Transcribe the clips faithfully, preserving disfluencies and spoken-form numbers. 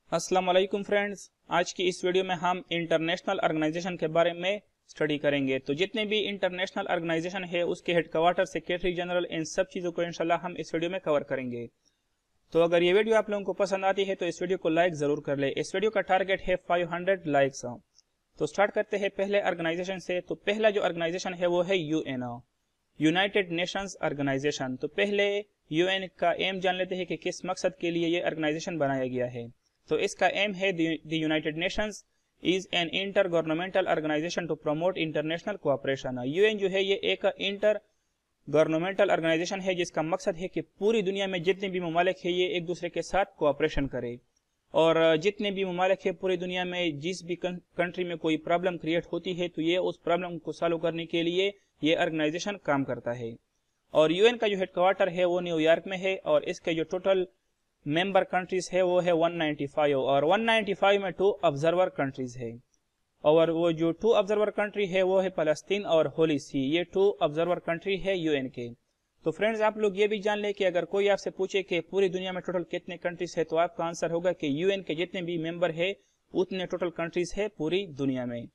अस्सलाम वालेकुम फ्रेंड्स, आज की इस वीडियो में हम इंटरनेशनल ऑर्गेनाइजेशन के बारे में स्टडी करेंगे। तो जितने भी इंटरनेशनल ऑर्गेनाइजेशन है उसके हेडक्वार्टर, सेक्रेटरी जनरल, इन सब चीज़ों को इंशाल्लाह हम इस वीडियो में कवर करेंगे। तो अगर ये वीडियो आप लोगों को पसंद आती है तो इस वीडियो को लाइक ज़रूर कर ले। इस वीडियो का टारगेट है पाँच सौ लाइक्स। तो स्टार्ट करते हैं पहले ऑर्गेनाइजेशन से। तो पहला जो ऑर्गेनाइजेशन है वो है U N, United Nations Organization. तो पहले यू एन का एम जान लेते हैं कि किस मकसद के लिए ये ऑर्गेनाइजेशन बनाया गया है। तो इसका एम है the United Nations is an intergovernmental organisation to promote international cooperation. UN जो है ये एक इंटर गवर्नमेंटल ऑर्गेनाइजेशन है जिसका मकसद है कि पूरी दुनिया में जितने भी ममालिक है ये एक दूसरे के साथ कोऑपरेशन करे, और जितने भी ममालिक है पूरी दुनिया में जिस भी कंट्री में कोई प्रॉब्लम क्रिएट होती है तो ये उस प्रॉब्लम को सॉल्व करने के लिए ये ऑर्गेनाइजेशन काम करता है। और यूएन का जो हेडक्वार्टर है वो न्यूयॉर्क में है, और इसके जो टोटल मेंबर कंट्रीज है वो है एक सौ पचानवे, और एक सौ पचानवे में टू ऑब्जर्वर कंट्रीज है। और वो जो टू ऑब्जर्वर कंट्री है वो है फलस्तीन और होली सी, ये टू ऑब्जर्वर कंट्री है यूएन के। तो फ्रेंड्स आप लोग ये भी जान ले कि अगर कोई आपसे पूछे कि पूरी दुनिया में टोटल कितने कंट्रीज है तो आपका आंसर होगा कि यूएन के जितने भी मेंबर है उतने टोटल कंट्रीज है पूरी दुनिया में।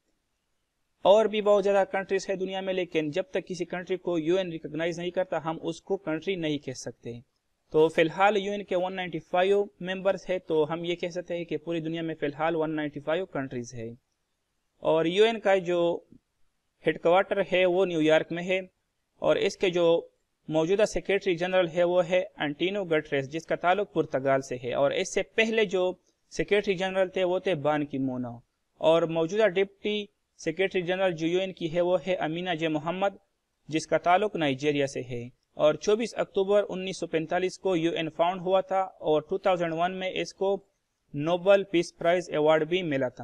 और भी बहुत ज्यादा कंट्रीज है दुनिया में, लेकिन जब तक किसी कंट्री को यूएन रिकॉग्नाइज नहीं करता हम उसको कंट्री नहीं कह सकते। तो फिलहाल यूएन के एक सौ पचानवे मेंबर्स है, तो हम ये कह सकते हैं कि पूरी दुनिया में फिलहाल एक सौ पचानवे कंट्रीज है। और यूएन का जो हेडक्वार्टर है वो न्यूयॉर्क में है, और इसके जो मौजूदा सेक्रेटरी जनरल है वो है एंटोनियो गुटेरेस, जिसका ताल्लुक पुर्तगाल से है। और इससे पहले जो सेक्रेटरी जनरल थे वो थे बान की मून, और मौजूदा डिप्टी सेक्रेटरी जनरल जो यूएन की है वो है अमीना जे मोहम्मद, जिसका ताल्लुक नाइजीरिया से है। और चौबीस अक्टूबर उन्नीस सौ पैंतालीस को यूएन फाउंड हुआ था, और दो हज़ार एक में इसको नोबेल पीस प्राइज अवार्ड भी मिला था।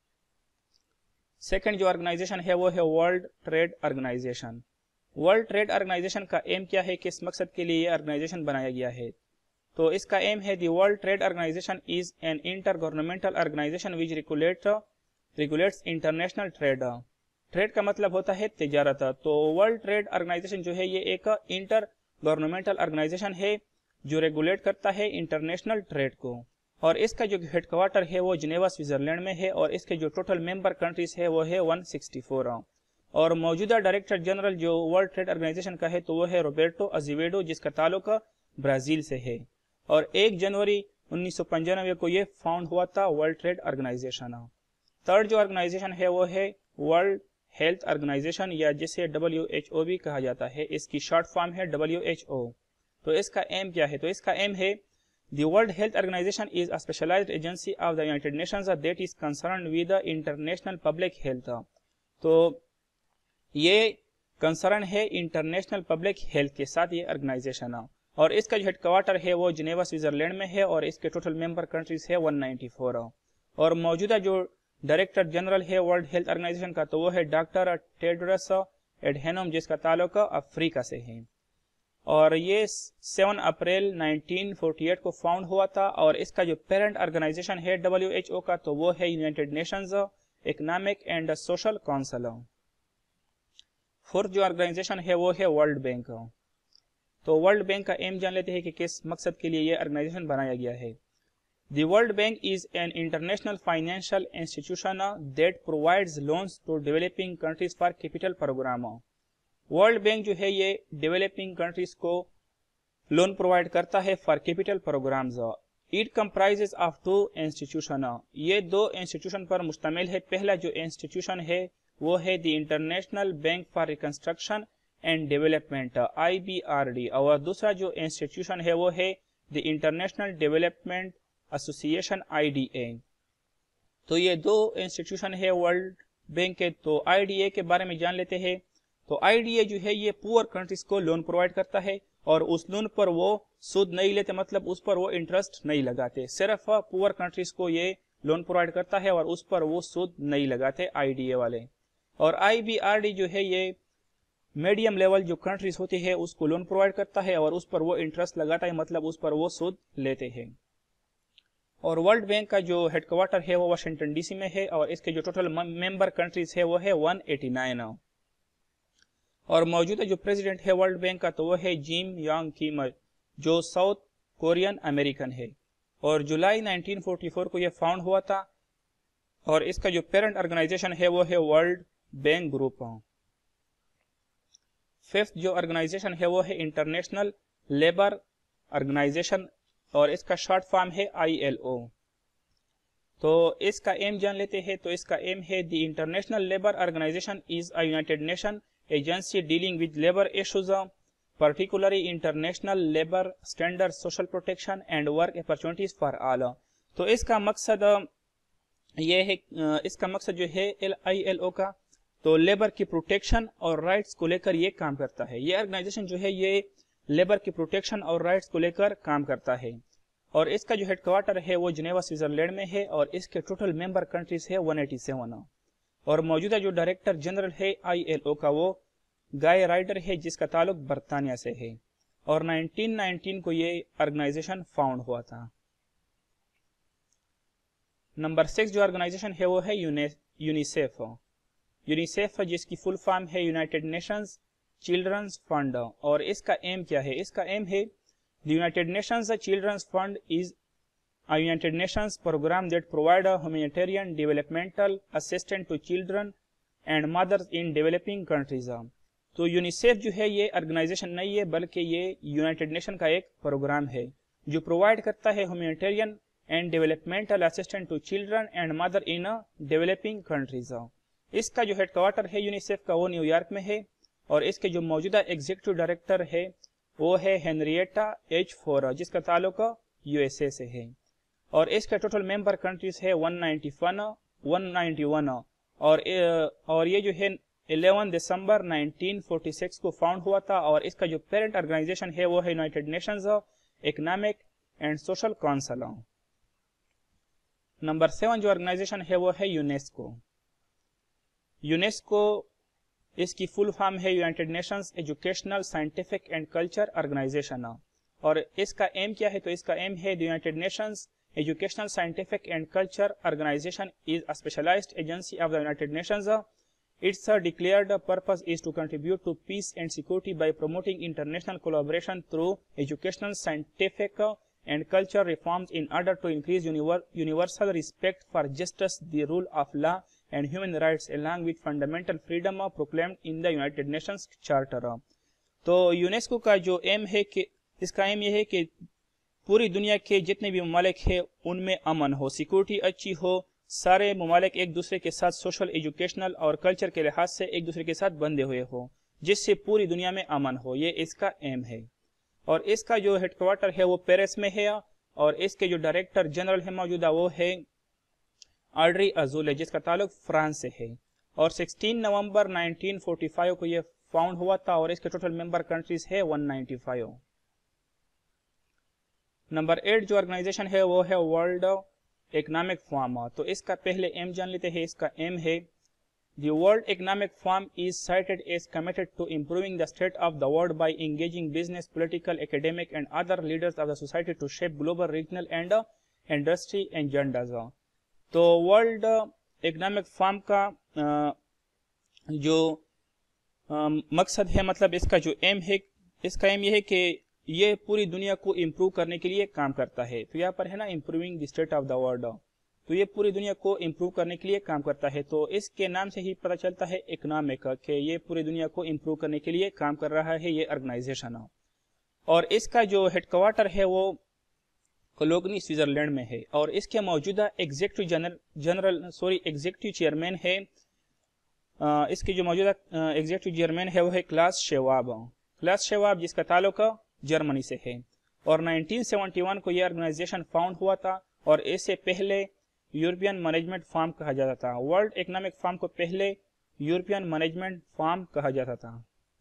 सेकंड जो ऑर्गेनाइजेशन है वो है World Trade Organization. World Trade Organization का एम क्या है, किस मकसद के लिए ये ऑर्गेनाइजेशन बनाया गया है? तो इसका एम है the World Trade Organization is an intergovernmental organisation which regulate regulates international trade. Trade का मतलब होता है तिजारत। तो वर्ल्ड ट्रेड ऑर्गेनाइजेशन जो है ये एक इंटर गवर्नमेंटल ऑर्गेनाइजेशन है जो रेगुलेट करता है इंटरनेशनल ट्रेड को। और इसका जो हेडक्वार्टर है वो जिनेवा स्विट्जरलैंड में है, और इसके जो टोटल मेंबर कंट्रीज है वो है एक सौ चौंसठ। और मौजूदा डायरेक्टर जनरल जो वर्ल्ड ट्रेड ऑर्गेनाइजेशन का है तो वो है रोबर्टो अजेवेडो, जिसका ताल्लुक ब्राजील से है। और एक जनवरी उन्नीस सौ पंचानवे को ये फाउंड हुआ था वर्ल्ड ट्रेड ऑर्गेनाइजेशन। थर्ड जो ऑर्गेनाइजेशन है वो है वर्ल्ड हेल्थ ऑर्गेनाइजेशन, या जिसे डब्ल्यू एच ओ भी कहा जाता है, इसकी शॉर्ट फॉर्म है डब्ल्यू एच ओ। तो इसका एम क्या है? तो इसका एम है the World Health Organization is a specialised agency of the United Nations that is concerned with the international public health. तो ये कंसर्न है इंटरनेशनल पब्लिक हेल्थ के साथ ये ऑर्गेनाइजेशन। और इसका जो हेडक्वार्टर है वो जिनेवा स्विट्जरलैंड में है, और इसके टोटल मेंबर कंट्रीज है एक सौ चौरानवे। और मौजूदा जो डायरेक्टर जनरल है वर्ल्ड हेल्थ ऑर्गेनाइजेशन का तो वो है डॉक्टर टेड्रोस एडहेनम, जिसका ताल्लुक अफ्रीका से है। और ये सात अप्रैल उन्नीस सौ अड़तालीस को फाउंड हुआ था। और इसका जो पेरेंट ऑर्गेनाइजेशन है डब्ल्यू एच ओ का तो वो है United Nations Economic and Social Council. Fourth जो ऑर्गेनाइजेशन है वो है वर्ल्ड बैंक। तो वर्ल्ड बैंक का एम जान लेते हैं कि किस मकसद के लिए ये ऑर्गेनाइजेशन बनाया गया है। The World Bank is an international financial institution that provides loans to developing countries for capital program. World Bank जो है ये developing countries को लोन प्रोवाइड करता है for capital programs. It comprises of two institution. ये दो institution पर मुश्तमिल है। पहला जो इंस्टीट्यूशन है वो है the International Bank for Reconstruction and Development I B R D, और दूसरा जो इंस्टीट्यूशन है वो है the International Development association I D A. तो ये दो इंस्टीट्यूशन है वर्ल्ड बैंक के। तो आई डी ए के बारे में जान लेते हैं। तो आई डी ए जो है ये पुअर कंट्रीज को लोन प्रोवाइड करता है, और उस लोन पर वो सूद नहीं लेते, मतलब उस पर वो इंटरेस्ट नहीं लगाते। सिर्फ पुअर कंट्रीज को ये लोन प्रोवाइड करता है और उस पर वो सूद नहीं लगाते आई डी ए वाले। और आई बी आर डी जो है ये मीडियम लेवल जो कंट्रीज होती है उसको लोन प्रोवाइड करता है और उस पर वो इंटरेस्ट लगाता है, मतलब उस पर वो सूद लेते हैं। और वर्ल्ड बैंक का जो हेडक्वार्टर है वो वाशिंगटन डीसी में है, और इसके जो टोटल मेंबर कंट्रीज है वो है एक सौ नवासी। और मौजूदा जो प्रेसिडेंट है वर्ल्ड बैंक का तो वो है जिम यांग किम, जो साउथ कोरियन अमेरिकन है। और जुलाई नाइनटीन फोर्टी फोर को ये फाउंड हुआ था और इसका जो पेरेंट ऑर्गेनाइजेशन है वो है वर्ल्ड बैंक ग्रुप। फिफ्थ जो ऑर्गेनाइजेशन है वो है इंटरनेशनल लेबर ऑर्गेनाइजेशन और इसका शॉर्ट फॉर्म है आई एल ओ। तो इसका एम जान लेते हैं। तो इसका एम है the International Labour Organization is a United Nation agency dealing with labour issues, particularly international labor standards, social protection and work opportunities for all। तो इसका मकसद ये है, इसका मकसद जो है एल आई एल ओ का, तो लेबर की प्रोटेक्शन और राइट्स को लेकर ये काम करता है। ये ऑर्गेनाइजेशन जो है ये लेबर की प्रोटेक्शन और राइट्स को लेकर काम करता है और इसका जो हेडक्वार्टर है वो जिनेवा स्विट्जरलैंड में है और इसके टोटल मेंबर कंट्रीज है वन एटी सेवन और मौजूदा जो डायरेक्टर जनरल है आई एल ओ का वो गाय राइडर है जिसका ताल्लुक बर्तानिया से है और नाइनटीन नाइनटीन को ये ऑर्गेनाइजेशन फाउंड हुआ था। नंबर सिक्स जो ऑर्गेनाइजेशन है वो है यूनिसेफ। यूनिसेफ जिसकी फुल फॉर्म है यूनाइटेड नेशंस चिल्ड्रंस फंड और इसका एम क्या है? इसका एम है the United Nations Children's Fund is a United Nations program that provide a humanitarian developmental assistance to children and mothers in developing countries। तो UNICEF जो है ये ऑर्गेनाइजेशन नहीं है बल्कि ये यूनाइटेड नेशन का एक प्रोग्राम है जो प्रोवाइड करता है humanitarian and developmental assistant to children and mother in developing countries. इसका जो हेडक्वार्टर है यूनिसेफ का वो न्यूयॉर्क में है और इसके जो मौजूदा एग्जीक्यूटिव डायरेक्टर है वो है हेनरिएटा एच फोर जिसका ताल्लुक यूएसए से है और इसके टोटल मेंबर कंट्रीज है वन नाइंटी वन और और ये जो है eleven December nineteen forty six को फाउंड हुआ था और इसका जो पेरेंट ऑर्गेनाइजेशन है वो है United Nations Economic and Social Council. Number seven जो ऑर्गेनाइजेशन है वो है यूनेस्को। यूनेस्को इसकी फुल फॉर्म है United Nations Educational Scientific and Culture Organization और इसका एम क्या है? तो इसका एम है the United Nations Educational, Scientific and Culture Organization is a specialized agency of the United Nations. Its declared purpose is to contribute to peace and security by promoting international collaboration through educational, scientific and cultural reforms in order to increase universal respect for justice, the rule of law and human rights along with fundamental freedom proclaimed in the United Nations Charter। तो UNESCO का जो aim है कि इसका M यह है कि पूरी दुनिया के जितने भी ममालिक हैं उनमें अमन हो, सिक्योरिटी अच्छी हो, सारे ममालिक एक दूसरे के साथ सोशल, एजुकेशनल और कल्चर के लिहाज से एक दूसरे के साथ बंधे हुए हो जिससे पूरी दुनिया में अमन हो। ये इसका एम है और इसका जो हेडक्वार्टर है वो पेरिस में है और इसके जो डायरेक्टर जनरल है मौजूदा वो है ऑड्री अजौले जिसका ताल्लुक फ्रांस से है और सोलह नवंबर नाइनटीन फोर्टी फाइव को ये फाउंड हुआ था और इसके टोटल मेंबर कंट्रीज है one ninety five. Number eight जो ऑर्गेनाइजेशन है वो है वर्ल्ड इकोनॉमिक फोरम। तो इसका पहले एम जान लेते हैं। इसका एम है the World Economic Forum is cited as committed to improving the state of the world by engaging business, political, academic and other leaders of the society to shape global, regional and industry agendas. तो World Economic Forum का आ, जो आ, मकसद है, मतलब इसका जो aim है, इसका एम ये है कि ये पूरी दुनिया को इम्प्रूव करने के लिए काम करता है। तो यहाँ पर है ना improving the state of the world, तो ये पूरी दुनिया को इम्प्रूव करने के लिए काम करता है। तो इसके नाम से ही पता चलता है इकोनॉमिक कि ये पूरी दुनिया को इम्प्रूव करने के लिए काम कर रहा है ये ऑर्गेनाइजेशन। और इसका जो हेडक्वार्टर है वो कोलोगनी स्विट्जरलैंड में है और इसके मौजूदा executive general general sorry executive chairman है, आ, इसके जो मौजूदा एग्जीक्यूटिव चेयरमैन है वो है क्लास शेवाब क्लास शेवाब जिसका ताल्लुक जर्मनी से है और नाइनटीन सेवेंटी वन को यह ऑर्गेनाइजेशन फाउंड हुआ था और इससे पहले यूरोपियन मैनेजमेंट फॉर्म कहा जाता था। वर्ल्ड इकोनॉमिक फॉर्म को पहले यूरोपियन मैनेजमेंट फॉर्म कहा जाता था।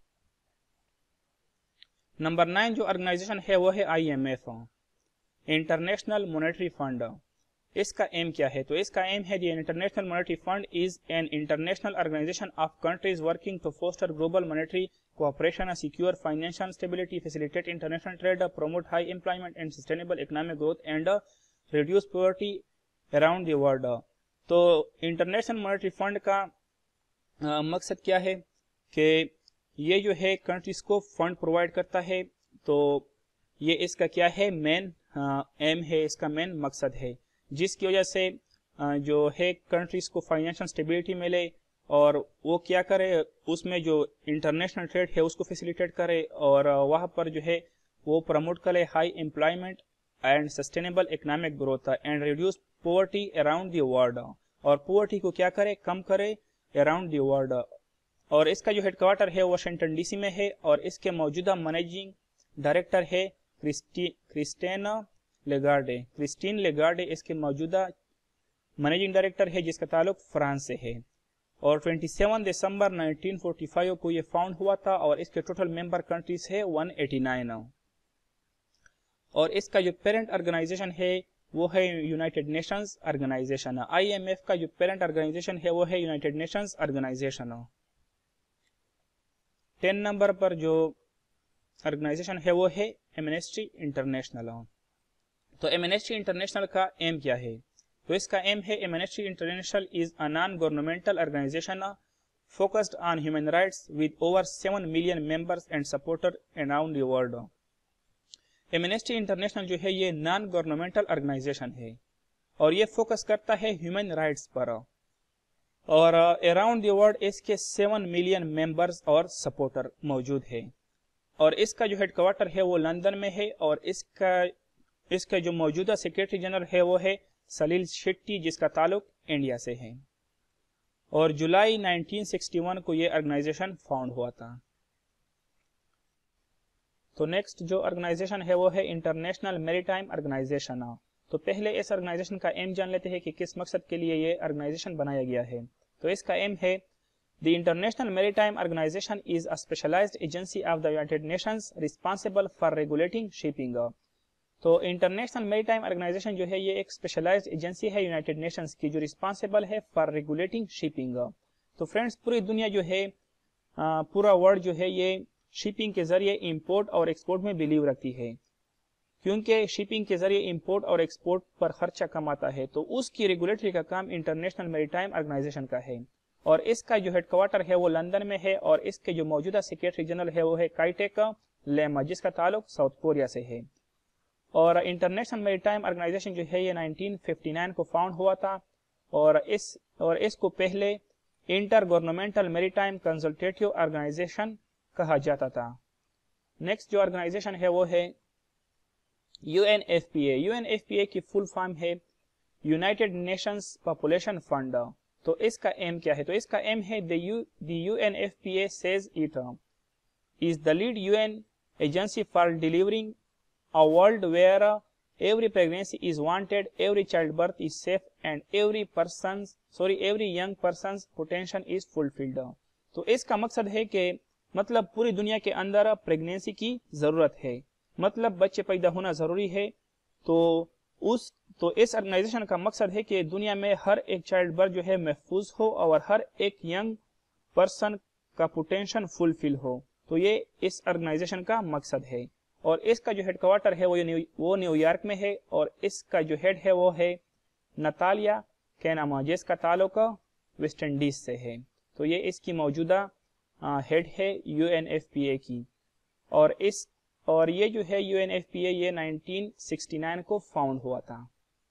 नंबर नाइन जो ऑर्गेनाइजेशन है वो है I M F, International Monetary Fund. इसका एम क्या है? तो इसका एम है the International Monetary Fund is an international organisation of countries working to foster global monetary cooperation, secure financial stability, facilitate international trade, promote high employment and sustainable economic growth and reduce poverty around the world। तो International Monetary Fund का आ, मकसद क्या है कि ये जो है कंट्रीज को फंड प्रोवाइड करता है। तो ये इसका क्या है? मेन एम है, इसका मेन मकसद है, जिसकी वजह से जो है कंट्रीज को फाइनेंशियल स्टेबिलिटी मिले और वो क्या करे, उसमें जो इंटरनेशनल ट्रेड है उसको फैसिलिटेट करे और वहाँ पर जो है वो प्रमोट करे high employment and sustainable economic growth and reduce poverty around the world, और पॉवर्टी को क्या करे, कम करे अराउंड द वर्ल्ड। और इसका जो हेडक्वार्टर है वाशिंगटन डीसी में है और इसके मौजूदा मैनेजिंग डायरेक्टर है Christy Christena Lagarde Christine Lagarde इसके मौजूदा मैनेजिंग डायरेक्टर है, जिसका ताल्लुक फ्रांस से है। और सत्ताईस दिसंबर उन्नीस सौ पैंतालीस को ये फाउंड हुआ था और इसके टोटल मेंबर कंट्रीज है एक सौ नवासी। और इसका जो पेरेंट ऑर्गेनाइजेशन है वो है यूनाइटेड नेशंस ऑर्गेनाइजेशन। आईएमएफ का जो पेरेंट ऑर्गेनाइजेशन है वो है United Nations Organization. Ten number पर जो ऑर्गेनाइजेशन है वो है एमनेस्टी इंटरनेशनल। तो एमनेस्टी इंटरनेशनल का एम क्या है, तो इसका एम है Amnesty International is a non governmental organisation focused on human rights with over seven million members and supporter around the world. Amnesty International जो है ये नॉन गवर्नमेंटल ऑर्गेनाइजेशन है और ये फोकस करता है ह्यूमन राइट्स पर और अराउंड द वर्ल्ड इसके सेवन मिलियन मेंबर्स और सपोर्टर मौजूद है। और इसका जो हेडक्वार्टर है वो लंदन में है और इसका इसका जो मौजूदा सेक्रेटरी जनरल है वो है सलील शेट्टी, जिसका ताल्लुक इंडिया से है। और जुलाई उन्नीस सौ इकसठ को ये ऑर्गेनाइजेशन फाउंड हुआ था। तो नेक्स्ट जो ऑर्गेनाइजेशन है वो है इंटरनेशनल मैरीटाइम ऑर्गेनाइजेशन। तो पहले इस ऑर्गेनाइजेशन का एम जान लेते हैं कि किस मकसद के लिए ये ऑर्गेनाइजेशन बनाया गया है। तो इसका एम है the International Maritime Organization is a specialised agency of the United Nations responsible for regulating shipping. तो इंटरनेशनल मैरीटाइम ऑर्गेनाइजेशन जो है ये एक स्पेशलाइज्ड एजेंसी है यूनाइटेड नेशंस की जो रिस्पांसिबल है फॉर रेगुलेटिंग शिपिंग। तो फ्रेंड्स पूरी दुनिया जो है पूरा वर्ल्ड जो है ये शिपिंग के जरिए इंपोर्ट और एक्सपोर्ट में बिलीव रखती है, क्योंकि शिपिंग के जरिए इंपोर्ट और एक्सपोर्ट पर खर्चा कम आता है। तो उसकी रेगुलेटरी का काम इंटरनेशनल मैरीटाइम ऑर्गेनाइजेशन का है और इसका जो हेडक्वार्टर है वो लंदन में है और इसके जो मौजूदा सेक्रेटरी जनरल है वो है काइटेक लेमा, जिसका ताल्लुक साउथ कोरिया से है। और इंटरनेशनल मैरीटाइम ऑर्गेनाइजेशन जो है ये उन्नीस सौ उनसठ को फाउंड हुआ था और इस और इसको पहले Intergovernmental Maritime Consultative Organization कहा जाता था। नेक्स्ट जो ऑर्गेनाइजेशन है वो है यूएनएफपीए। यूएनएफपीए की फुल फॉर्म है यूनाइटेड नेशंस पॉपुलेशन फंड। तो इसका एम क्या है, तो इसका एम है the U the UNFPA says it is the lead UN agency for delivering a world where uh, every pregnancy is wanted, every childbirth is safe and every person's sorry every young person's potential is fulfilled। तो इसका मकसद है कि मतलब पूरी दुनिया के अंदर प्रेगनेंसी की जरूरत है, मतलब बच्चे पैदा होना जरूरी है। तो उस तो इस ऑर्गेनाइजेशन का मकसद है कि दुनिया में हर एक चाइल्ड बर्थ जो है महफूज हो और हर एक यंग पर्सन का पोटेंशियल फुलफिल हो। तो ये इस ऑर्गेनाइजेशन का मकसद है और इसका जो हेडक्वार्टर है वो न्यू वो न्यूयॉर्क में है और इसका जो हेड है वो है नतालिया कैनामा, जिसका ताल्लुक वेस्ट इंडीज से है। तो ये इसकी मौजूदा हेड है यूएनएफपीए की और इस और ये जो है यूएनएफपीए ये उन्नीस सौ उनहत्तर को फाउंड हुआ था।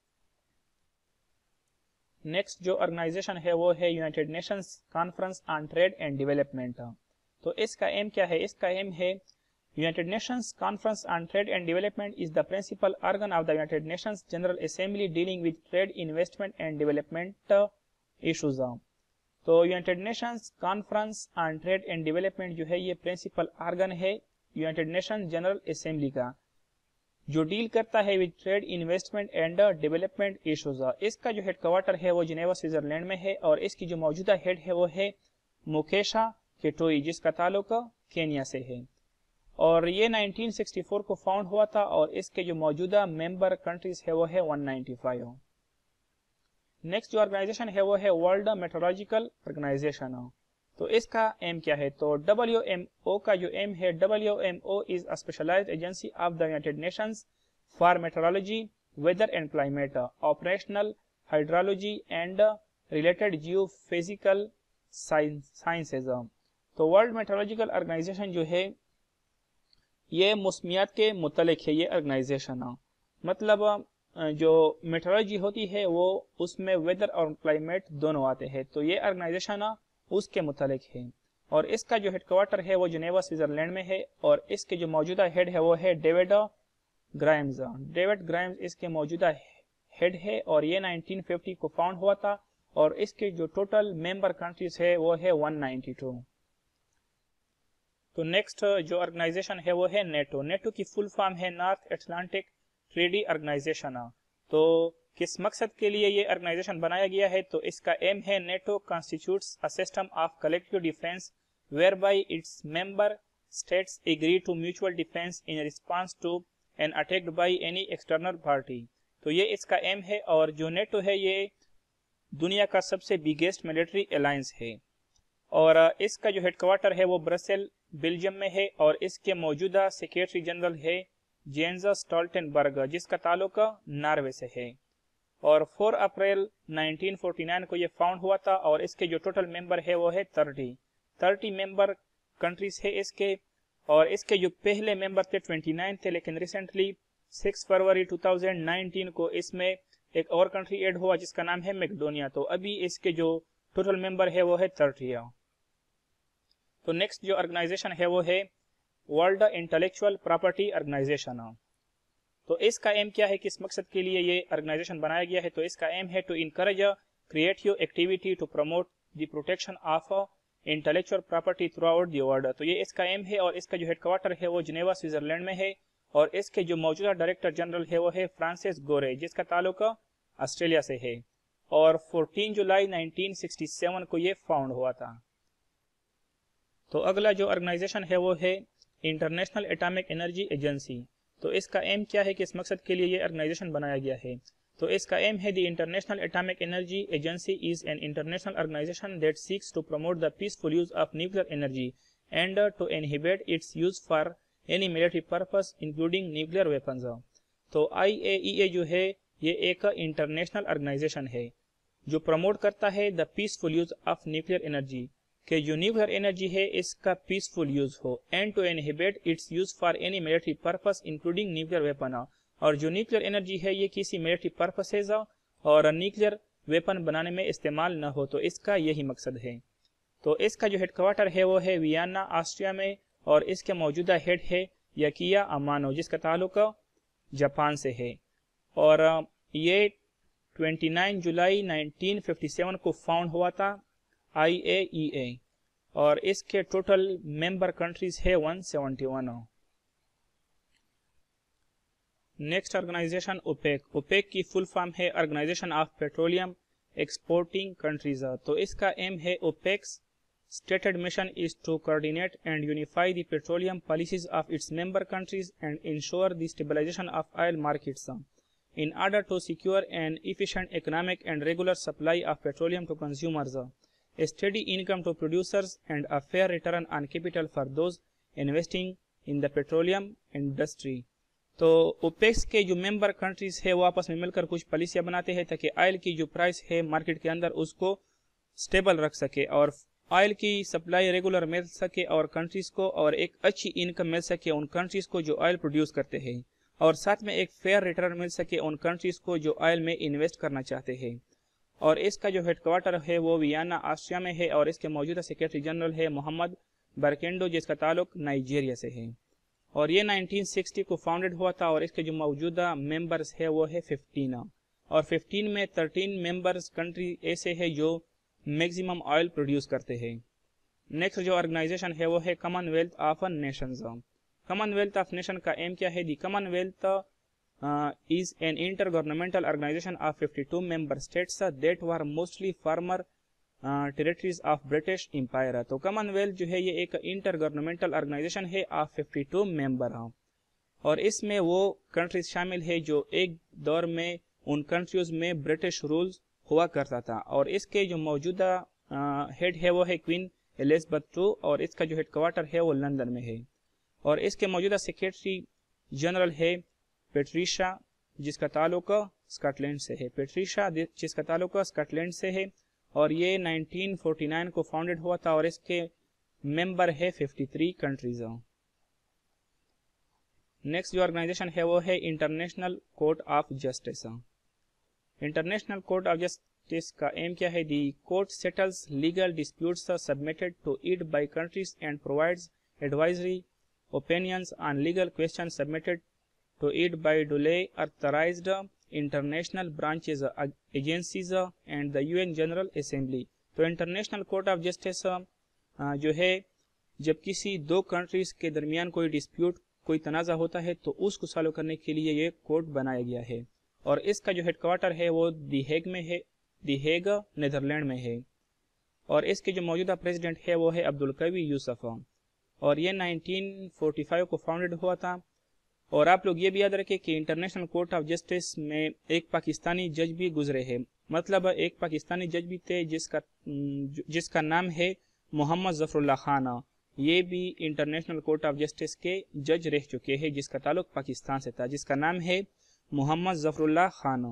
नेक्स्ट जो ऑर्गेनाइजेशन है वो है United Nations Conference on Trade and Development. तो इसका एम क्या है, इसका एम है United Nations Conference on Trade and Development is the principal organ of the United Nations General Assembly dealing with trade, investment and development uh, issues। तो United Nations Conference on Trade and Development जो है ये principal organ है United Nations General Assembly का, जो deal करता है with trade, investment and development issues. इसका जो हेडक्वार्टर है वो जिनेवा स्विट्जरलैंड में है और इसकी जो मौजूदा हेड है वो है मुकेशा केटोई, जिसका ताल्लुक केन्या से है और ये उन्नीस सौ चौंसठ को फाउंड हुआ था और इसके जो मौजूदा मेंबर कंट्रीज है वो है एक सौ पचानवे। नेक्स्ट जो ऑर्गेनाइजेशन है वो है वर्ल्ड मेट्रोलॉजिकल ऑर्गेनाइजेशन। तो इसका एम क्या है, तो डब्ल्यू एम ओ का जो एम है, W M O is a specialised agency of the United Nations for meteorology, weather and climate, operational hydrology and related geophysical sciences. तो वर्ल्ड मेट्रोलॉजिकल ऑर्गेनाइजेशन जो है ये मौसमियात के मुतल्लिक है ये ऑर्गेनाइजेशन। मतलब जो मेट्रोलॉजी होती है वो उसमें वेदर और क्लाइमेट दोनों आते हैं। तो ये ऑर्गेनाइजेशन उसके मुतालिक है और इसका जो हेडक्वार्टर है वो जिनेवा स्विट्जरलैंड में है और इसके जो मौजूदा हेड है वो है डेविड ग्राइम्स। डेविड ग्राइम्स इसके मौजूदा हेड है और ये नाइनटीन फिफ्टी को फाउंड हुआ था और इसके जो टोटल मेंबर कंट्रीज है वो है वन नाइंटी टू। तो नेक्स्ट जो ऑर्गेनाइजेशन है वो है नेटो। नेटो की फुल फॉर्म है नॉर्थ अटलांटिक ट्रेडी ऑर्गेनाइजेशन। तो किस मकसद के लिए ये ऑर्गेनाइजेशन बनाया गया है? तो इसका एम है NATO constitutes a system of collective defence whereby its member states agree to mutual defence in response to an attacked by any external party. तो ये इसका एम है और जो नेटो है ये दुनिया का सबसे बिगेस्ट मिलिट्री अलायंस है और इसका जो हेडक्वार्टर है वो ब्रसेल बेल्जियम में है और इसके मौजूदा सेक्रेटरी जनरल है जेन्स स्टोल्टेनबर्ग जिसका ताल्लुक नॉर्वे से है और four April nineteen forty nine को ये फाउंड हुआ था और इसके जो टोटल मेंबर है वो है थर्टी थर्टी मेंबर कंट्रीज है इसके और इसके जो पहले मेंबर थे ट्वेंटी नाइन थे लेकिन रिसेंटली सिक्स फरवरी टू थाउजेंड नाइनटीन को इसमें एक और कंट्री ऐड हुआ जिसका नाम है मैकेडोनिया। तो अभी इसके जो टोटल मेंबर है वो है थर्टी। तो नेक्स्ट जो ऑर्गेनाइजेशन है वो है वर्ल्ड इंटेलेक्चुअल प्रॉपर्टी ऑर्गेनाइजेशन। तो इसका एम क्या है, किस मकसद के लिए ये ऑर्गेनाइजेशन बनाया गया है? तो इसका एम है to encourage creative activity to promote the protection of intellectual property throughout the world. तो ये इसका एम है और इसका जो हेडक्वार्टर है वो जिनेवा स्विट्जरलैंड में है और इसके जो मौजूदा डायरेक्टर जनरल है वो है फ्रांसिस गोरे जिसका ताल्लुक ऑस्ट्रेलिया से है और fourteen July nineteen sixty seven को ये फाउंड हुआ था। तो अगला जो ऑर्गेनाइजेशन है वो है इंटरनेशनल एटॉमिक एनर्जी एजेंसी। तो इसका एम क्या है, किस मकसद के लिए ये ऑर्गेनाइजेशन बनाया गया है? तो इसका एम है the International Atomic Energy Agency is an international organisation that seeks to promote the peaceful use of nuclear energy and to inhibit its use for any military purpose including nuclear weapons. तो I A E ए जो है ये एक international organisation है जो promote करता है the peaceful use of nuclear energy कि जो न्यूक्लियर एनर्जी है इसका पीसफुल यूज हो and to inhibit its use for any military purpose including nuclear weapon. और जो न्यूक्लियर एनर्जी है ये किसी मिलिट्री पर्पसेज और न्यूक्लियर वेपन बनाने में इस्तेमाल न हो, तो इसका यही मकसद है। तो इसका जो हेडक्वार्टर है वो है वियना ऑस्ट्रिया में और इसके मौजूदा हेड है यकिया अमानो जिसका ताल्लुक जापान से है और ये उनतीस जुलाई नाइनटीन फिफ्टी सेवन को फाउंड हुआ था आई ए ई ए और इसके टोटल मेंबर कंट्रीज है one seventy one. Next organisation OPEC. OPEC की फुल फॉर्म है organisation of petroleum exporting countries. तो इसका एम है OPEC's stated mission is to coordinate and unify the petroleum policies of its member countries and ensure the stabilization of oil markets in order to secure an efficient economic and regular supply of petroleum to consumers, a steady income to producers and a fair return on capital for those investing in the petroleum industry। तो OPEC's के जो member countries है वो आपस में मिलकर कुछ पॉलिसियां बनाते हैं ताकि ऑयल की जो प्राइस है मार्केट के अंदर उसको स्टेबल रख सके और ऑयल की सप्लाई रेगुलर मिल सके और कंट्रीज को और एक अच्छी इनकम मिल सके उन कंट्रीज को जो ऑयल प्रोड्यूस करते हैं और साथ में एक फेयर रिटर्न मिल सके उन कंट्रीज को जो ऑयल में इन्वेस्ट करना चाहते हैं। और इसका जो हेडक्वार्टर है वो वियना ऑस्ट्रिया में है और इसके मौजूदा सेक्रेटरी जनरल है मोहम्मद बरकेंडो जिसका ताल्लुक नाइजीरिया से है और ये नाइनटीन सिक्सटी को फाउंडेड हुआ था और इसके जो मौजूदा मेंबर्स है वो है फिफ्टीन और फिफ्टीन में थर्टीन मेंबर्स कंट्री ऐसे है जो मैक्सिमम ऑयल प्रोड्यूस करते हैं। नेक्स्ट जो ऑर्गेनाइजेशन है वो है Commonwealth of Nations. Commonwealth of nation का एम क्या है? The Commonwealth is an intergovernmental organisation of fifty two member states that were mostly former territories of British Empire. तो कॉमनवेल्थ जो है ये एक इंटर गवर्नमेंटल ऑर्गेनाइजेशन है of fifty two member और इसमें वो कंट्रीज शामिल है जो एक दौर में उन कंट्रीज में ब्रिटिश रूल्स हुआ करता था और इसके जो मौजूदा हेड है वो है क्वीन एलिजाबेथ टू और इसका जो हेडक्वार्टर है वो लंदन में है और इसके मौजूदा सेक्रेटरी जनरल है पेट्रिशा जिसका ताल्लुक स्कॉटलैंड से है पेट्रिशा जिसका ताल्लुक स्कॉटलैंड से है और ये नाइनटीन फोर्टी नाइन को फाउंडेड हुआ था और इसके मेंबर है फिफ्टी थ्री कंट्रीज। नेक्स्ट जो ऑर्गेनाइजेशन है वो है International Court of Justice. International Court of Justice का एम क्या है? The court settles legal disputes submitted to it by countries and provides advisory opinions on legal question submitted to it by duly authorized international branches, agencies and the U N General Assembly। तो International Court of Justice जो है जब किसी दो countries के दरमियान कोई dispute कोई तनाज़ा होता है तो उसको सॉल्व करने के लिए ये कोर्ट बनाया गया है और इसका जो हेडक्वार्टर है वो दी हेग में है, दी हेग नीदरलैंड में है और इसके जो मौजूदा प्रेसिडेंट है वो है अब्दुल कवी यूसुफ और ये नाइनटीन फोर्टी फाइव को फाउंडेड हुआ था। और आप लोग ये भी याद रखें कि इंटरनेशनल कोर्ट ऑफ जस्टिस में एक पाकिस्तानी जज भी गुजरे हैं, मतलब एक पाकिस्तानी जज भी थे जिसका जिसका नाम है मोहम्मद ज़फ़रुल्लाह खान। ये भी इंटरनेशनल कोर्ट ऑफ जस्टिस के जज रह चुके हैं जिसका ताल्लुक पाकिस्तान से था, जिसका नाम है Mohammad Zafrullah Khan.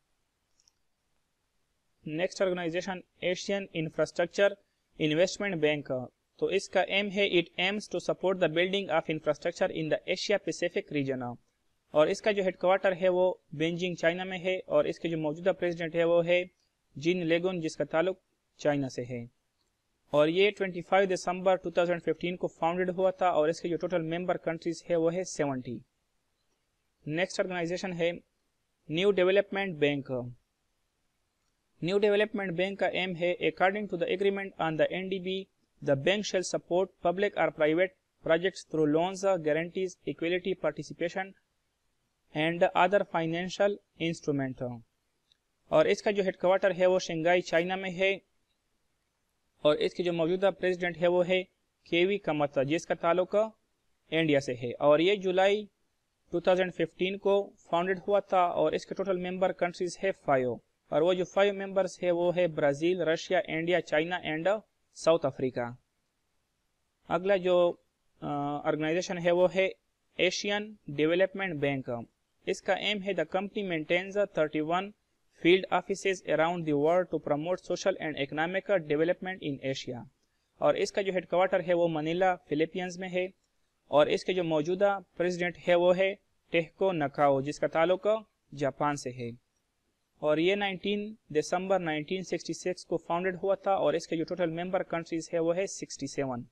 Next organisation Asian Infrastructure Investment Bank. तो इसका एम है it aims to support the building of infrastructure in the Asia Pacific region और इसका जो हेडक्वार्टर है वो बीजिंग चाइना में है और इसके जो मौजूदा प्रेसिडेंट है वो है जिन लेगुन जिसका ताल्लुक चाइना से है और ये पच्चीस दिसंबर दो हज़ार पंद्रह को फाउंडेड हुआ था और इसके जो टोटल मेंबर कंट्रीज है वो है सत्तर। नेक्स्ट ऑर्गेनाइजेशन है New Development Bank. New Development Bank का एम है according to the agreement on the N D B the bank shall support public or private projects through loans, guarantees, equity participation and other financial instrument। और इसका जो headquarter है वो Shanghai China में है और इसके जो मौजूदा प्रेसिडेंट है वो है केवी कामता जिसका ताल्लुक इंडिया से है और ये जुलाई दो हज़ार पंद्रह को फाउंडेड हुआ था और इसके टोटल मेंबर कंट्रीज है फाइव और वो जो फाइव मेंबर्स है वो है Brazil, Russia, India, China and South Africa. अगला जो ऑर्गेनाइजेशन है वो है एशियन डेवलपमेंट बैंक। इसका एम है the company maintains thirty one field offices around the world to promote social and economic development in Asia और इसका जो हेडक्वार्टर है वो मनीला फिलीपींस में है और इसके जो मौजूदा प्रेसिडेंट है वो है टेहको नकाओ जिसका ताल्लुक जापान से है और ये उन्नीस दिसंबर उन्नीस सौ छियासठ को फाउंडेड हुआ था और इसके जो टोटल मेंबर कंट्रीज है वो है सड़सठ।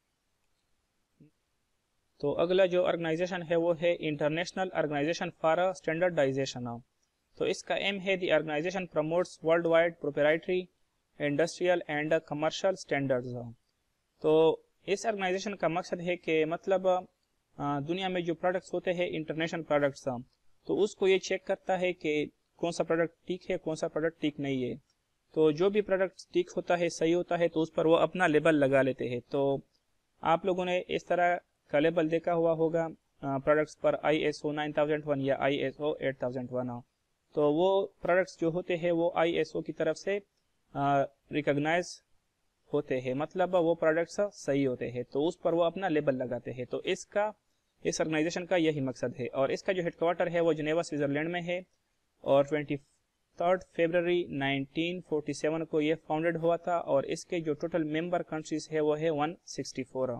तो अगला जो ऑर्गेनाइजेशन है वो है इंटरनेशनल ऑर्गेनाइजेशन फॉर स्टैंडर्डाइजेशन। तो इसका एम है the organisation promotes worldwide proprietary industrial and commercial standards. तो इस ऑर्गेनाइजेशन का मकसद है कि मतलब दुनिया में जो प्रोडक्ट्स होते हैं इंटरनेशनल प्रोडक्ट्स तो उसको ये चेक करता है कि कौन सा प्रोडक्ट ठीक है कौन सा प्रोडक्ट ठीक नहीं है। तो जो भी प्रोडक्ट ठीक होता है सही होता है तो उस पर वो अपना लेबल लगा लेते हैं। तो आप लोगों ने इस तरह का लेबल देखा हुआ होगा प्रोडक्ट्स पर I S O nine thousand one या I S O eight thousand one. तो वो प्रोडक्ट्स जो होते हैं वो आई एस ओ की तरफ से रिकॉग्नाइज होते हैं, मतलब वो प्रोडक्ट्स सही होते हैं तो उस पर वो अपना लेबल लगाते हैं। तो इसका इस ऑर्गेनाइजेशन का यही मकसद है और इसका जो हेडक्वार्टर है वो जिनेवा स्विट्जरलैंड में है और तेईस फरवरी उन्नीस सौ सैंतालीस को ये फाउंडेड हुआ था और इसके जो टोटल मेंबर कंट्रीज है वो है एक सौ चौंसठ।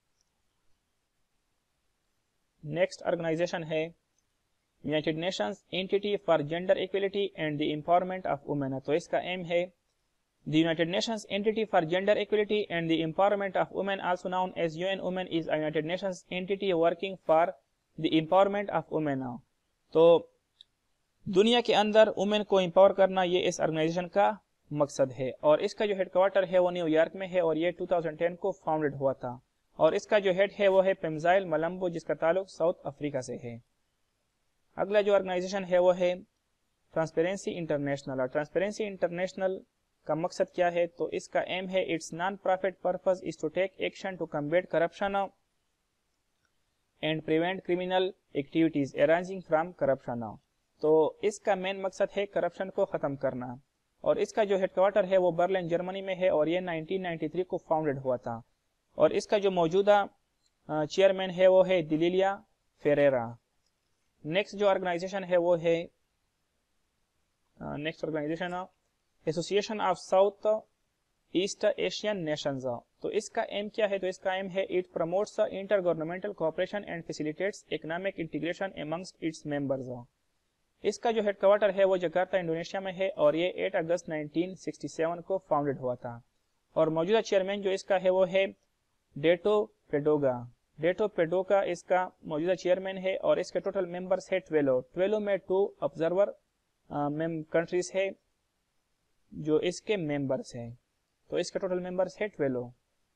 नेक्स्ट ऑर्गेनाइजेशन है United Nations Entity for Gender Equality and the empowerment of women. तो इसका एम है the United Nations Entity for Gender Equality and the empowerment of Women also known as UN Women is a United Nations entity working for the empowerment of women. तो दुनिया के अंदर women को empower करना ये इस organisation का मकसद है और इसका जो हेडक्वार्टर है वो न्यूयॉर्क में है और ये दो हज़ार दस को फाउंडेड हुआ था और इसका जो हेड है वो है पेम्जाइल मलम्बो जिसका ताल्लुक साउथ अफ्रीका से है। अगला जो ऑर्गेनाइजेशन है वो है ट्रांसपेरेंसी इंटरनेशनल और ट्रांसपेरेंसी इंटरनेशनल का मकसद क्या है? तो इसका एम है its non profit purpose is to take action to combat corruption and prevent criminal activities arising from corruption. तो इसका मेन मकसद है करप्शन को ख़त्म करना और इसका जो हेडक्वार्टर है वो बर्लिन जर्मनी में है और ये उन्नीस सौ तिरानवे को फाउंडेड हुआ था और इसका जो मौजूदा चेयरमैन है वो है दिलिया फेरेरा। नेक्स्ट जो ऑर्गेनाइजेशन है वो है next organisation Association of South East Asian Nations. तो इसका एम क्या है? तो इसका एम है it promotes intergovernmental cooperation and facilitates economic integration amongst its members. इसका जो हेडक्वार्टर है वो जकार्ता इंडोनेशिया में है और ये आठ अगस्त उन्नीस सौ सड़सठ को फाउंडेड हुआ था। और मौजूदा चेयरमैन जो इसका है वो है डेटो पेडोगा। डेटो पेडोगा इसका मौजूदा चेयरमैन है और इसके टोटल मेंबर्स है ट्वेल्व। ट्वेल्व में टू ऑब्जर्वर कंट्रीज है जो इसके मेंबर्स हैं। तो इसके टोटल मेंबर्स है ट्वेल्व।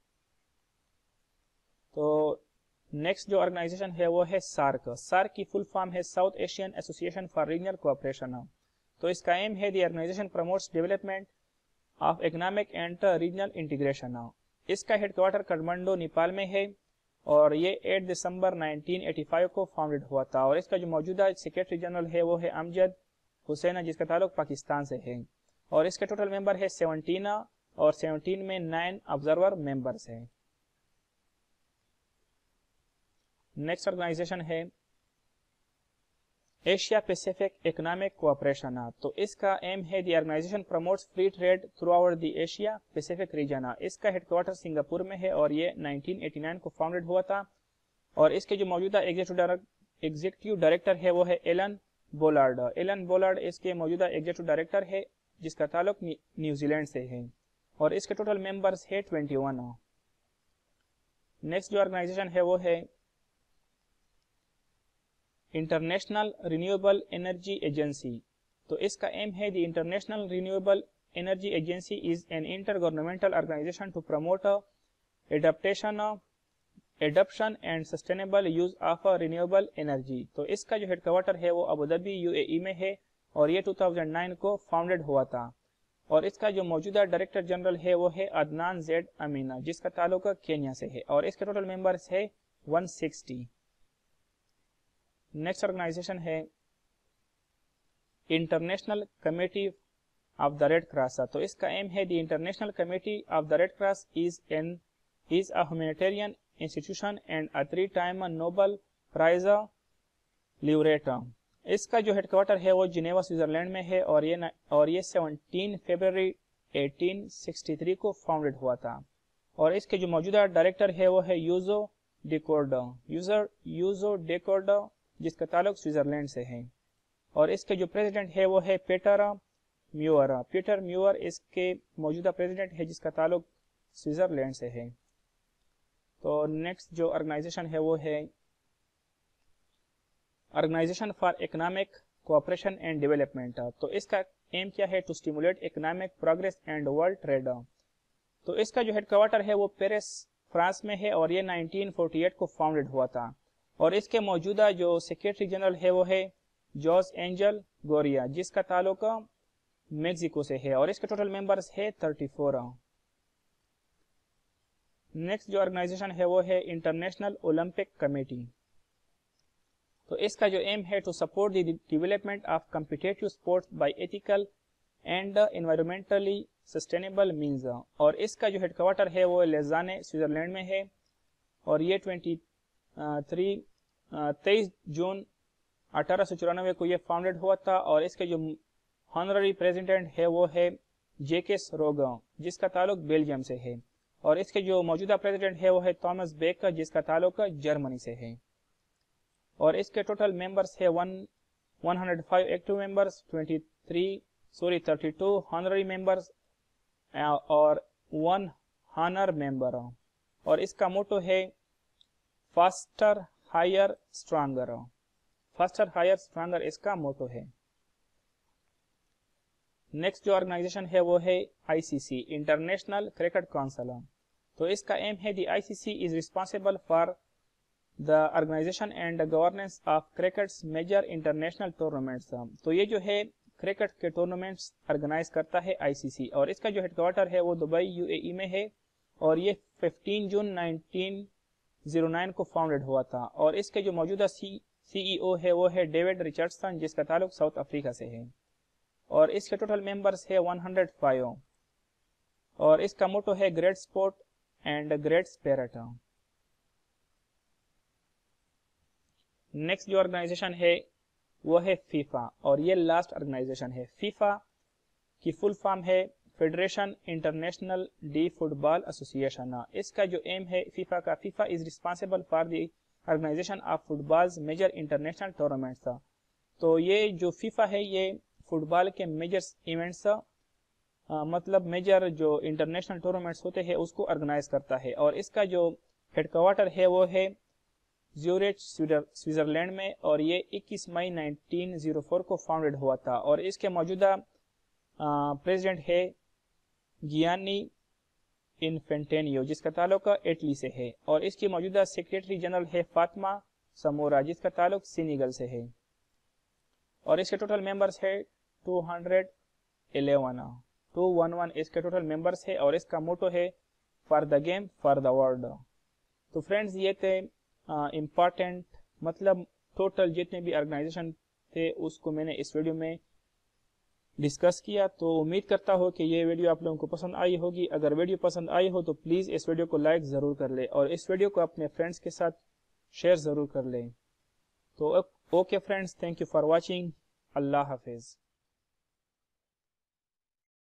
तो नेक्स्ट जो ऑर्गेनाइजेशन है वो है सार्क। सार्क की फुल फॉर्म है south Asian association for regional cooperation. तो इसका एम है the organisation promotes development of economic and regional integration. इसका हेडक्वार्टर काठमांडू नेपाल में है और ये आठ दिसंबर उन्नीस सौ पचासी को फाउंडेड हुआ था। और इसका जो मौजूदा सेक्रेटरी जनरल है वो है अमजद हुसैन जिसका ताल्लुक पाकिस्तान से है। और इसके टोटल मेंबर है सत्रह और सत्रह में नाइन ऑब्जर्वर मेंबर्स हैं। नेक्स्ट ऑर्गेनाइजेशन है एशिया पैसिफिक इकोनॉमिक कोऑपरेशन। तो इसका एम है the organisation promotes free trade throughout the Asia Pacific region. इसका हेडक्वार्टर सिंगापुर में है और ये उन्नीस सौ नवासी को फाउंडेड हुआ था। और इसके जो मौजूदा एग्जीक्यूटिव डायरेक्टर है वो है एलन बोलार्ड। एलन बोलार्ड इसके मौजूदा एग्जीक्यूटिव डायरेक्टर है जिसका ताल्लुक न्यूजीलैंड से है और इसके टोटल मेंबर्स है इक्कीस। नेक्स्ट जो ऑर्गेनाइजेशन है वो है इंटरनेशनल रिन्यूएबल एनर्जी एजेंसी। तो इसका एम है the International Renewable Energy Agency is an intergovernmental organisation to promote adaptation adoption and sustainable use of renewable energy. तो इसका जो हेडक्वार्टर है वो अबू धाबी यूएई में है और ये दो हज़ार नौ को फाउंडेड हुआ था। और इसका जो मौजूदा डायरेक्टर जनरल है वो है अदनान जेड अमीना जिसका ताल्लुक केन्या से है और इसके टोटल मेंबर्स है एक सौ साठ। नेक्स्ट ऑर्गेनाइजेशन है International Committee of the Red Cross. तो इसका एम है the International Committee of the Red Cross is an is a humanitarian institution and a three time Nobel prize laureate. इसका जो हेडक्वार्टर है वो जिनेवा स्विट्जरलैंड में है और ये और ये सत्रह फरवरी अठारह सौ तिरसठ को फाउंडेड हुआ था। और इसके जो मौजूदा डायरेक्टर है वो है यूजो डेकोर्डो यूजर यूजो डेकोर्डो जिसका ताल्लुक स्विट्जरलैंड से है। और इसके जो प्रेसिडेंट है वो है पीटर म्यूअर। पीटर म्यूअर इसके मौजूदा प्रेसिडेंट है जिसका ताल्लुक स्विट्जरलैंड से है। तो नेक्स्ट जो ऑर्गेनाइजेशन है वो है Organisation for Economic Cooperation and Development. तो इसका एम क्या है? To stimulate economic progress and world trade. तो इसका जो हेडक्वार्टर है वो पेरिस फ्रांस में है और ये उन्नीस सौ अड़तालीस को फाउंडेड हुआ था। और इसके मौजूदा जो सेक्रेटरी जनरल है वो है जॉस एंजल गोरिया जिसका ताल्लुक मेक्सिको से है और इसके टोटल मेंबर्स है चौंतीस। नेक्स्ट जो ऑर्गेनाइजेशन है वो है इंटरनेशनल ओलंपिक कमेटी। तो इसका जो एम है to support the development of competitive sports by ethical and environmentally sustainable means. और इसका जो हेडक्वार्टर है वो लेजाने स्विट्जरलैंड में है और ये ट्वेंटी थ्री तेईस जून अठारह सौ चौरानवे को ये फाउंडेड हुआ था। और इसके जो ऑनररी प्रेसिडेंट है वो है जेकेस रोगा जिसका ताल्लुक बेल्जियम से है। और इसके जो मौजूदा प्रेसिडेंट है वो है थॉमस बेकर जिसका ताल्लुक जर्मनी से है। और इसके टोटल मेंबर्स है one one hundred five active members, twenty three sorry thirty two honorary members और वन हॉनर मेंबर। और इसका मोटो है faster higher stronger. Faster higher stronger इसका मोटो है। नेक्स्ट जो ऑर्गेनाइजेशन है वो है आईसीसी इंटरनेशनल क्रिकेट काउंसिल। तो इसका एम है the ICC is responsible for the organisation and governance of cricket's major international tournaments. तो ये जो है क्रिकेट के टूर्नामेंट्स ऑर्गेनाइज करता है आईसीसी। और इसका जो हेडक्वार्टर है वो दुबई यूएई में है और ये पंद्रह जून उन्नीस सौ नौ को फाउंडेड हुआ था। और इसके जो मौजूदा सी सीईओ है वो है डेविड रिचर्डसन जिसका ताल्लुक साउथ अफ्रीका से है। और इसके टोटल मेंबर्स है एक सौ पाँच। और इसका मोटो है great sport and great spirit. Next जो ऑर्गेनाइजेशन है वो है फीफा और ये लास्ट ऑर्गेनाइजेशन है। फीफा की फुल फॉर्म है Federation International de Football Association. इसका जो एम है फीफा का, FIFA is responsible for the organisation of football's major international tournaments था। तो ये जो फीफा है ये फुटबॉल के मेजर इवेंट्स मतलब मेजर जो इंटरनेशनल टूर्नामेंट्स होते हैं उसको ऑर्गेनाइज करता है। और इसका जो हेडक्वार्टर है वो है ज्यूरिच स्विट्जरलैंड में, और ये इक्कीस मई नाइनटीन ओ फोर को फाउंडेड हुआ था। और इसके मौजूदा प्रेसिडेंट है गियानी इन्फेंटेनियो जिसका ताल्लुक इटली से है, और इसकी मौजूदा सेक्रेटरी जनरल है फातिमा समोरा जिसका ताल्लुक सेनेगल से है, और इसके टोटल मेंबर्स है two hundred eleven two one one इसके टोटल मेंबर्स है, और इसका मोटो है for the game for the world. तो फ्रेंड्स ये थे इम्पॉर्टेंट मतलब टोटल जितने भी ऑर्गेनाइजेशन थे उसको मैंने इस वीडियो में डिस्कस किया। तो उम्मीद करता हूँ कि ये वीडियो आप लोगों को पसंद आई होगी। अगर वीडियो पसंद आई हो तो प्लीज़ इस वीडियो को लाइक ज़रूर कर ले और इस वीडियो को अपने फ्रेंड्स के साथ शेयर ज़रूर कर लें। तो okay friends, thank you for watching. अल्लाह हाफिज़।